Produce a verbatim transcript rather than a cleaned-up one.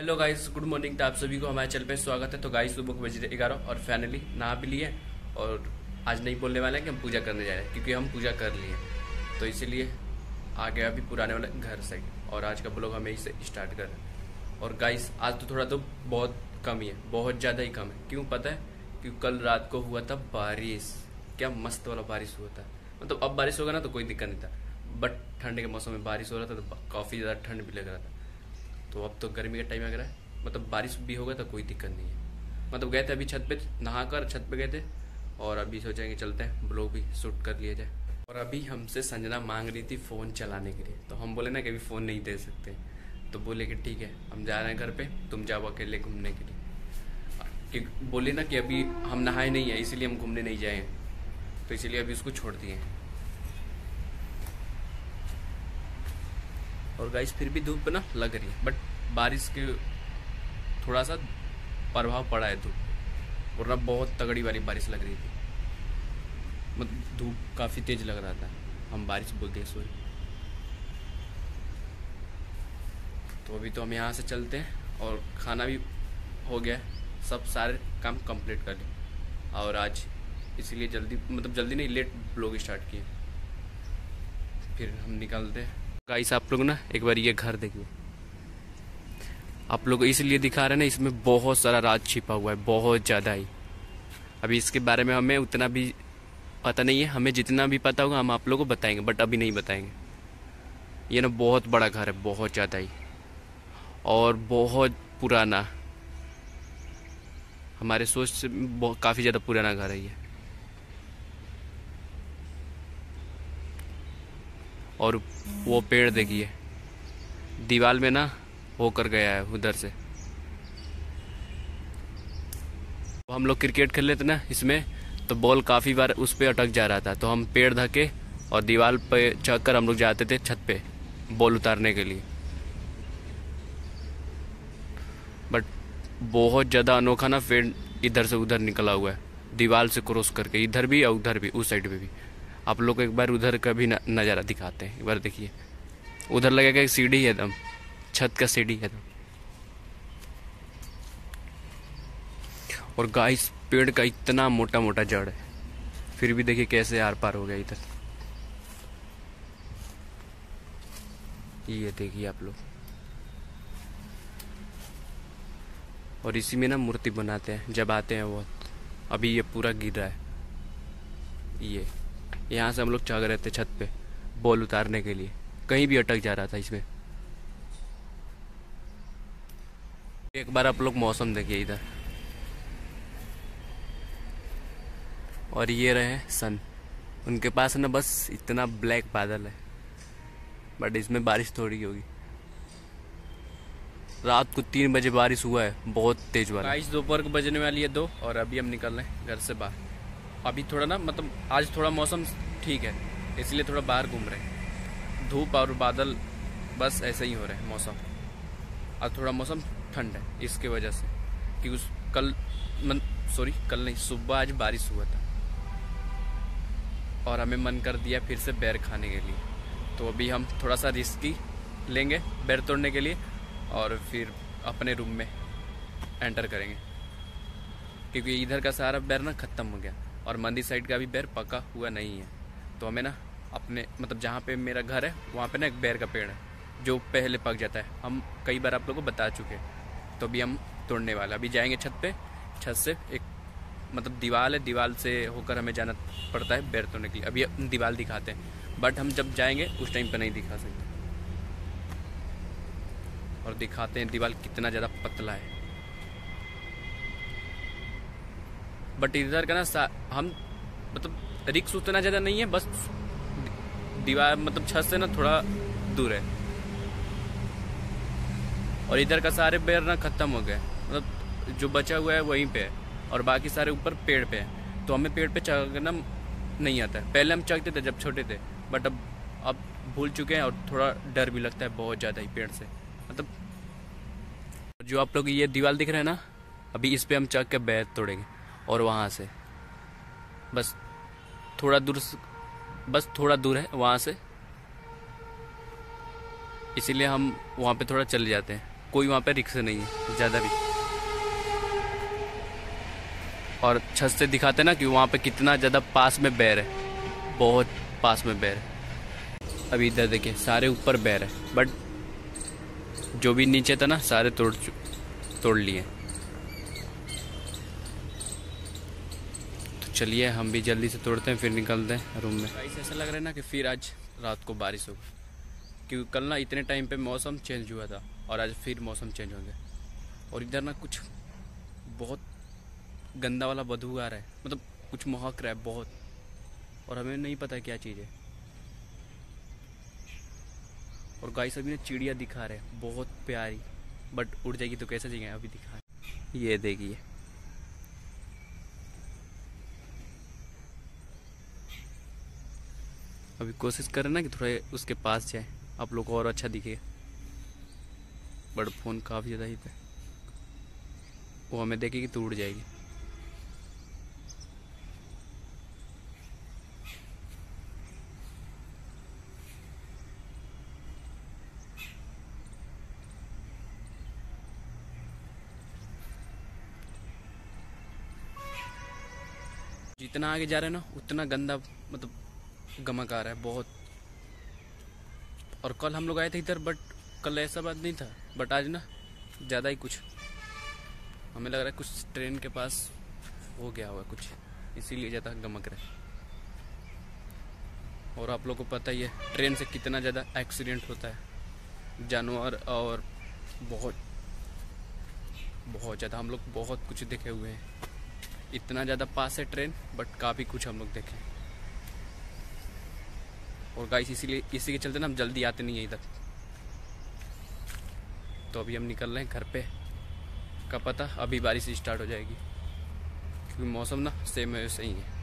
Hello guys, good morning. तो आप सभी को हमारे चैनल पे स्वागत है। तो गाइस सुबह को बज रहे ग्यारह और फाइनली नहा भी लिए और आज नहीं बोलने वाले हैं कि हम पूजा करने जा रहे हैं, क्योंकि हम पूजा कर लिए। तो इसीलिए आ गया अभी पुराने वाले घर से और आज का ब्लॉग हमें इसे स्टार्ट कर रहे हैं। और गाइस आज तो थोड़ा तो बहुत कम ही है, बहुत ज़्यादा ही कम है। क्यों पता है? क्योंकि कल रात को हुआ था बारिश, क्या मस्त वाला बारिश हुआ था। मतलब अब बारिश होगा ना तो कोई दिक्कत नहीं था, बट ठंड के मौसम में बारिश हो रहा था तो काफ़ी ज़्यादा ठंड भी लग रहा था। तो अब तो गर्मी का टाइम आ गया है, मतलब बारिश भी होगा तो कोई दिक्कत नहीं है। मतलब गए थे अभी छत पे, नहाकर छत पे गए थे और अभी सोचेंगे चलते हैं ब्लॉग भी शूट कर लिया जाए। और अभी हमसे संजना मांग रही थी फ़ोन चलाने के लिए, तो हम बोले ना कि अभी फ़ोन नहीं दे सकते। तो बोले कि ठीक है हम जा रहे हैं घर पे, तुम जाओ अकेले घूमने के लिए। कि बोले ना कि अभी हम नहाए नहीं है इसीलिए हम घूमने नहीं जाए, तो इसीलिए अभी उसको छोड़ दिए। और गाइस फिर भी धूप ना लग रही है, बट बारिश के थोड़ा सा प्रभाव पड़ा है धूप, वरना बहुत तगड़ी वाली बारिश लग रही थी। मतलब धूप काफ़ी तेज लग रहा था, हम बारिश बोलते हैं सॉरी। तो अभी तो हम यहाँ से चलते हैं और खाना भी हो गया, सब सारे काम कंप्लीट कर लिए। और आज इसीलिए जल्दी, मतलब जल्दी नहीं, लेट ब्लॉग स्टार्ट किए। फिर हम निकलते हैं। गाइस आप लोग ना एक बार ये घर देखिए, आप लोग इसलिए दिखा रहे हैं ना, इसमें बहुत सारा राज छिपा हुआ है, बहुत ज़्यादा ही। अभी इसके बारे में हमें उतना भी पता नहीं है, हमें जितना भी पता होगा हम आप लोगों को बताएंगे, बट अभी नहीं बताएंगे। ये ना बहुत बड़ा घर है, बहुत ज़्यादा ही, और बहुत पुराना, हमारे सोच से काफ़ी ज़्यादा पुराना घर है ये। और वो पेड़ देखिए दीवार में ना होकर गया है उधर से। हम लोग क्रिकेट खेल लेते ना इसमें, तो बॉल काफ़ी बार उस पर अटक जा रहा था, तो हम पेड़ धके और दीवार पे चढ़कर हम लोग जाते थे छत पे बॉल उतारने के लिए। बट बहुत ज़्यादा अनोखा ना पेड़ इधर से उधर निकला हुआ है, दीवार से क्रॉस करके, इधर भी और उधर भी, उस साइड पे भी। आप लोग को एक बार उधर का भी नज़ारा दिखाते हैं, एक बार देखिए। उधर लगेगा एक सीढ़ी है, एकदम छत का सीढ़ी है एकदम। और गाइस पेड़ का इतना मोटा मोटा जड़ है, फिर भी देखिए कैसे आर पार हो गया इधर। ये देखिए आप लोग। और इसी में ना मूर्ति बनाते हैं जब आते हैं वो। अभी ये पूरा गिर रहा है, ये यहाँ से हम लोग चढ़ रहे थे छत पे बॉल उतारने के लिए, कहीं भी अटक जा रहा था इसमें। एक बार आप लोग मौसम देखिए इधर। और ये रहे सन, उनके पास ना बस इतना ब्लैक बादल है, बट इसमें बारिश थोड़ी होगी। रात को तीन बजे बारिश हुआ है, बहुत तेज वाला। बारिश दोपहर को बजने वाली है दो, और अभी हम निकल रहे हैं घर से बाहर। अभी थोड़ा ना, मतलब आज थोड़ा मौसम ठीक है, इसलिए थोड़ा बाहर घूम रहे हैं। धूप और बादल बस ऐसे ही हो रहे हैं मौसम। आज थोड़ा मौसम ठंड है इसके वजह से, कि उस कल मन सॉरी कल नहीं, सुबह आज बारिश हुआ था और हमें मन कर दिया फिर से बेर खाने के लिए। तो अभी हम थोड़ा सा रिस्की लेंगे बेर तोड़ने के लिए, और फिर अपने रूम में एंटर करेंगे, क्योंकि इधर का सारा बेर ना ख़त्म हो गया और मंदिर साइड का भी बेर पका हुआ नहीं है। तो हमें ना अपने, मतलब जहाँ पे मेरा घर है वहाँ पे ना एक बेर का पेड़ है जो पहले पक जाता है, हम कई बार आप लोगों को बता चुके हैं। तो अभी हम तोड़ने वाले, अभी जाएंगे छत पे, छत से एक मतलब दीवार है, दीवार से होकर हमें जाना पड़ता है बेर तोड़ने के लिए। अभी दीवार दिखाते हैं, बट हम जब जाएंगे उस टाइम पर नहीं दिखा सकते। और दिखाते हैं दीवार कितना ज़्यादा पतला है। बट इधर का ना हम मतलब रिक्स उतना ज़्यादा नहीं है, बस दीवार मतलब छत से ना थोड़ा दूर है। और इधर का सारे पेड़ ना ख़त्म हो गए, मतलब जो बचा हुआ है वहीं पे है, और बाकी सारे ऊपर पेड़ पे है। तो हमें पेड़ पे चढ़ना नहीं आता है। पहले हम चढ़ते थे जब छोटे थे, बट अब अब भूल चुके हैं, और थोड़ा डर भी लगता है बहुत ज़्यादा ही पेड़ से। मतलब जो आप लोग ये दीवार दिख रहा है ना, अभी इस पे हम चढ़ के बेर तोड़ेंगे, और वहाँ से बस थोड़ा दूर, बस थोड़ा दूर है वहाँ से, इसीलिए हम वहाँ पे थोड़ा चले जाते हैं। कोई वहाँ पे रिक्स नहीं है ज़्यादा भी। और छत से दिखाते ना कि वहाँ पे कितना ज़्यादा पास में बैर है, बहुत पास में बैर है। अभी इधर देखिए सारे ऊपर बैर है, बट जो भी नीचे था ना सारे तोड़ तोड़ लिए। तो चलिए हम भी जल्दी से तोड़ते हैं, फिर निकलते हैं रूम में। गाइस ऐसा लग रहा है ना कि फिर आज रात को बारिश होगी, क्योंकि कल ना इतने टाइम पे मौसम चेंज हुआ था और आज फिर मौसम चेंज हो गया। और इधर ना कुछ बहुत गंदा वाला बदबू आ रहा है, मतलब कुछ महक रहा है बहुत, और हमें नहीं पता क्या चीज़ है। और गाइस अभी ना चिड़िया दिखा रहे हैं बहुत प्यारी, बट उड़ जाएगी तो कैसे जगह अभी दिखा। ये देखिए अभी कोशिश करें ना कि थोड़ा उसके पास जाए, आप लोग को और अच्छा दिखेगा, बट फ़ोन काफ़ी ज़्यादा हिट है, वो हमें देखेगी तो उड़ जाएगी। जितना आगे जा रहे हैं ना उतना गंदा मतलब गमक आ रहा है बहुत। और कल हम लोग आए थे इधर, बट कल ऐसा बात नहीं था, बट आज ना ज़्यादा ही कुछ हमें लग रहा है कुछ ट्रेन के पास हो गया हुआ कुछ, इसीलिए ज़्यादा गमक रहा है। और आप लोगों को पता ही है ट्रेन से कितना ज़्यादा एक्सीडेंट होता है, जानवर और बहुत बहुत ज़्यादा। हम लोग बहुत कुछ देखे हुए हैं, इतना ज़्यादा पास है ट्रेन, बट काफ़ी कुछ हम लोग देखें। और गाइस इसीलिए इसी के चलते ना हम जल्दी आते नहीं है इधर। तो अभी हम निकल रहे हैं घर पे, का पता अभी बारिश स्टार्ट हो जाएगी, क्योंकि मौसम ना सेम है सही है।